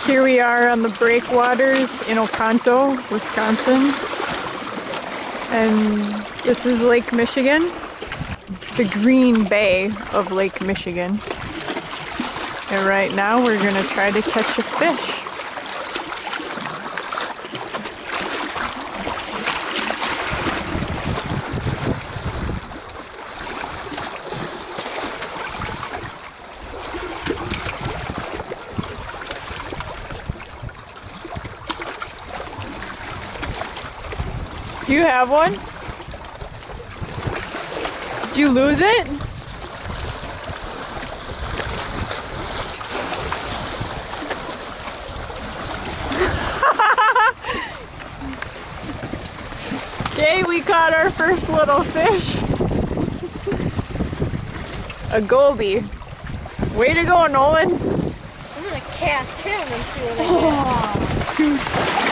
Here we are on the Breakwaters in Oconto, Wisconsin. And this is Lake Michigan, the Green Bay of Lake Michigan. And right now we're gonna try to catch a fish. Do you have one? Did you lose it? Yay, we caught our first little fish. A goby. Way to go, Nolan. I'm gonna cast him and see what I get.